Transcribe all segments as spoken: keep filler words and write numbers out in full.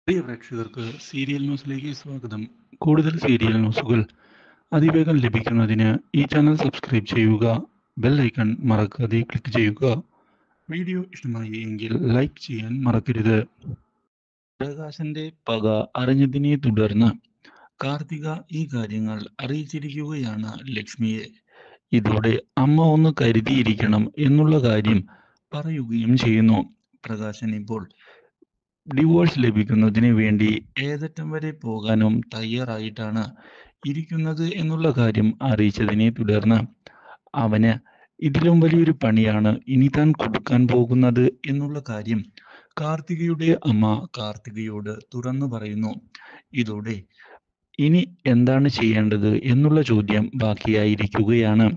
പ്രിയ പ്രേക്ഷകർക്ക് സീരിയൽ ന്യൂസിലേക്ക് സ്വാഗതം. കൂടുതൽ സീരിയൽ ന്യൂസുകൾ അതിവേഗം ലഭിക്കുന്നതിന് ഈ ചാനൽ സബ്സ്ക്രൈബ് ചെയ്യുക. ബെൽ ഐക്കൺ മറക്കാതെ ക്ലിക്ക് ചെയ്യുക. വീഡിയോ ഇഷ്ടമായി എങ്കിൽ ലൈക്ക് ചെയ്യാൻ മറക്കരുത്. പ്രകാശന്റെ പക അറിഞ്ഞതിനെ തുടർന്ന് കാർത്തിക ഈ കാര്യങ്ങൾ അറിയിച്ചിരിക്കുകയാണ് ലക്ഷ്മിയെ. ഇതോടെ അമ്മ ഒന്ന് കരുതിയിരിക്കണം എന്നുള്ള കാര്യം പറയുകയും ചെയ്യുന്നു. പ്രകാശൻ ഇപ്പോൾ ഡിവോഴ്സ് ലഭിക്കുന്നതിന് വേണ്ടി ഏതറ്റം വരെ പോകാനും തയ്യാറായിട്ടാണ് ഇരിക്കുന്നത് എന്നുള്ള കാര്യം അറിയിച്ചതിനെ തുടർന്ന് അവന് ഇതിലും വലിയൊരു പണിയാണ് ഇനി താൻ കൊടുക്കാൻ പോകുന്നത് എന്നുള്ള കാര്യം കാർത്തികയുടെ അമ്മ കാർത്തികയോട് തുറന്നു പറയുന്നു. ഇതോടെ ഇനി എന്താണ് ചെയ്യേണ്ടത് എന്നുള്ള ചോദ്യം ബാക്കിയായിരിക്കുകയാണ്.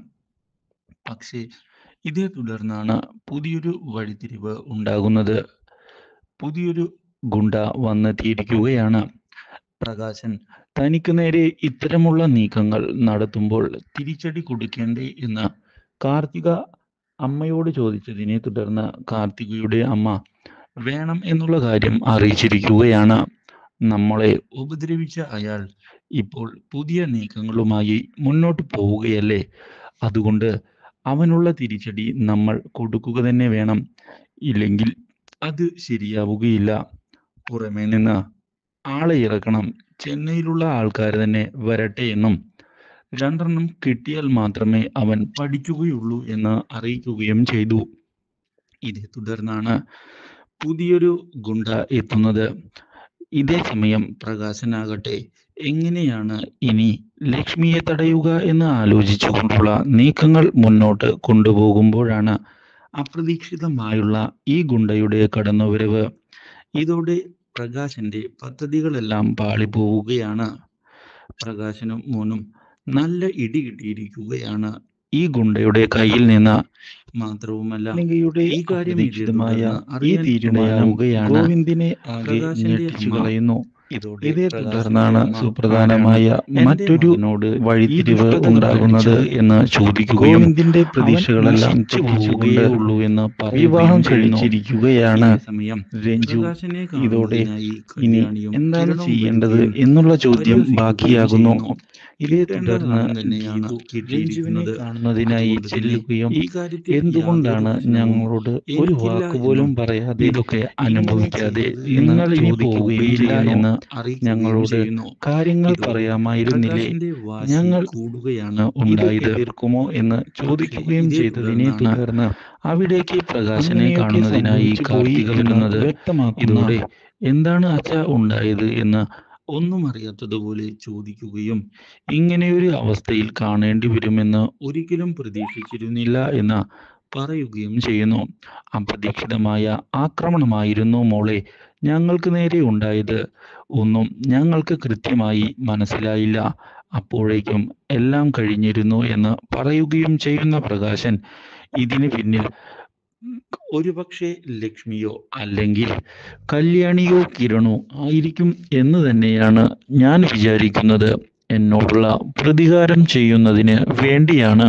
പക്ഷേ ഇതേ തുടർന്നാണ് പുതിയൊരു വഴിത്തിരിവ് ഉണ്ടാകുന്നത്. പുതിയൊരു ഗുണ്ട വന്നെത്തിയിരിക്കുകയാണ്. പ്രകാശൻ തനിക്ക് നേരെ ഇത്തരമുള്ള നീക്കങ്ങൾ നടത്തുമ്പോൾ തിരിച്ചടി കൊടുക്കേണ്ടേ എന്ന് കാർത്തിക അമ്മയോട് ചോദിച്ചതിനെ തുടർന്ന് കാർത്തികയുടെ അമ്മ വേണം എന്നുള്ള കാര്യം അറിയിച്ചിരിക്കുകയാണ്. നമ്മളെ ഉപദ്രവിച്ച അയാൾ ഇപ്പോൾ പുതിയ നീക്കങ്ങളുമായി മുന്നോട്ട് പോവുകയല്ലേ, അതുകൊണ്ട് അവനുള്ള തിരിച്ചടി നമ്മൾ കൊടുക്കുക തന്നെ വേണം, ഇല്ലെങ്കിൽ അത് ശരിയാവുകയില്ല. പുറമേ നിന്ന് ആളെ ഇറക്കണം, ചെന്നൈയിലുള്ള ആൾക്കാർ തന്നെ വരട്ടെ എന്നും രണ്ടെണ്ണം കിട്ടിയാൽ മാത്രമേ അവൻ പഠിക്കുകയുള്ളൂ എന്ന് അറിയിക്കുകയും ചെയ്തു. ഇതേ തുടർന്നാണ് പുതിയൊരു ഗുണ്ട എത്തുന്നത്. ഇതേ സമയം പ്രകാശനാകട്ടെ എങ്ങനെയാണ് ഇനി ലക്ഷ്മിയെ തടയുക എന്ന് ആലോചിച്ചുകൊണ്ടുള്ള നീക്കങ്ങൾ മുന്നോട്ട് കൊണ്ടുപോകുമ്പോഴാണ് അപ്രതീക്ഷിതമായുള്ള ഈ ഗുണ്ടയുടെ കടന്നുവരവ്. ഇതോടെ പ്രകാശന്റെ പദ്ധതികളെല്ലാം പാളിപ്പോവുകയാണ്. പ്രകാശനും മോനും നല്ല ഇടി കിട്ടിയിരിക്കുകയാണ് ഈ ഗുണ്ടയുടെ കയ്യിൽ നിന്ന്. മാത്രവുമല്ല ഈ കാര്യം ഈ തീരുമാനമാവുകയാണ് ഗോവിന്ദിനെ ആകെ ഞെട്ടിച്ചു കളയുന്നു. ഇതേ തുടർന്നാണ് സുപ്രധാനമായ മറ്റൊരു നോട് വഴിത്തിരിവ് ഉണ്ടാകുന്നത് എന്ന് ചോദിക്കുകയും ഗോവിന്ദിന്റെ പ്രതീക്ഷകളെല്ലാം പോവുകയുള്ളൂ എന്ന് വിവാഹം കഴിച്ചിരിക്കുകയാണ് രഞ്ജു. ഇതോടെ ഇനി എന്താണ് ചെയ്യേണ്ടത് എന്നുള്ള ചോദ്യം ബാക്കിയാകുന്നു. ഇതേ തുടർന്ന് രഞ്ജുവിനെ കാണുന്നതിനായി ചെല്ലുകയും എന്തുകൊണ്ടാണ് ഞങ്ങളോട് ഒരു വാക്കുപോലും പറയാതെ ഇതൊക്കെ അനുഭവിക്കാതെ നിങ്ങൾ ഇനി പോവുകയില്ല എന്ന് ഞങ്ങളോട് കാര്യങ്ങൾ പറയാമായിരുന്നില്ലേ, ഞങ്ങൾ കൂടുകയാണ് ഉണ്ടായത് തീർക്കുമോ എന്ന് ചോദിക്കുകയും ചെയ്തതിനെ തുടർന്ന് അവിടേക്ക് പ്രകാശനെ കാണുന്നതിനായി കാർത്തിക വരുന്നത് വ്യക്തമാക്കുന്നതോടെ എന്താണ് അച്ഛ ഉണ്ടായത് എന്ന് ഒന്നും അറിയാത്തതുപോലെ ചോദിക്കുകയും ഇങ്ങനെയൊരു അവസ്ഥയിൽ കാണേണ്ടി വരുമെന്ന് ഒരിക്കലും പ്രതീക്ഷിച്ചിരുന്നില്ല എന്ന് പറയുകയും ചെയ്യുന്നു. അപ്രതീക്ഷിതമായ ആക്രമണമായിരുന്നു മോളെ ഞങ്ങൾക്ക് നേരെ ഉണ്ടായത്. ഒന്നും ഞങ്ങൾക്ക് കൃത്യമായി മനസ്സിലായില്ല. അപ്പോഴേക്കും എല്ലാം കഴിഞ്ഞിരുന്നു എന്ന് പറയുകയും ചെയ്യുന്ന പ്രകാശൻ ഇതിന് പിന്നിൽ ഒരുപക്ഷെ ലക്ഷ്മിയോ അല്ലെങ്കിൽ കല്യാണിയോ കിരണോ ആയിരിക്കും എന്ന് തന്നെയാണ് ഞാൻ വിചാരിക്കുന്നത്. എന്നോടുള്ള പ്രതികാരം ചെയ്യുന്നതിന് വേണ്ടിയാണ്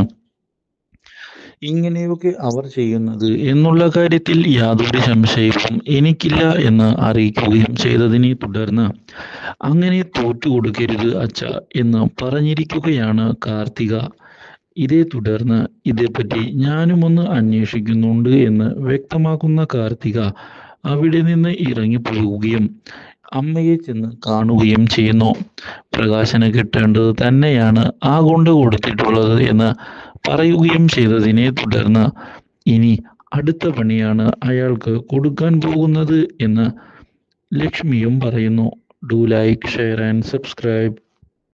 ഇങ്ങനെയൊക്കെ അവർ ചെയ്യുന്നത് എന്നുള്ള കാര്യത്തിൽ യാതൊരു സംശയവും എനിക്കില്ല എന്ന് അറിയിക്കുകയും ചെയ്തതിനെ തുടർന്ന് അങ്ങനെ തോറ്റുകൊടുക്കരുത് അച്ഛ എന്ന് പറഞ്ഞിരിക്കുകയാണ് കാർത്തിക. ഇതേ തുടർന്ന് ഇതേപ്പറ്റി ഞാനും ഒന്ന് അന്വേഷിക്കുന്നുണ്ട് എന്ന് വ്യക്തമാക്കുന്ന കാർത്തിക അവിടെ നിന്ന് ഇറങ്ങിപ്പോവുകയും അമ്മയെ ചെന്ന് കാണുകയും ചെയ്യുന്നു. പ്രകാശന് കിട്ടേണ്ടത് തന്നെയാണ് ആ കൊണ്ട് കൊടുത്തിട്ടുള്ളത് എന്ന് പറയുകയും ചെയ്തതിനെ തുടർന്ന് ഇനി അടുത്ത പണിയാണ് അയാൾക്ക് കൊടുക്കാൻ പോകുന്നത് എന്ന് ലക്ഷ്മിയും പറയുന്നു. Do like, share and subscribe.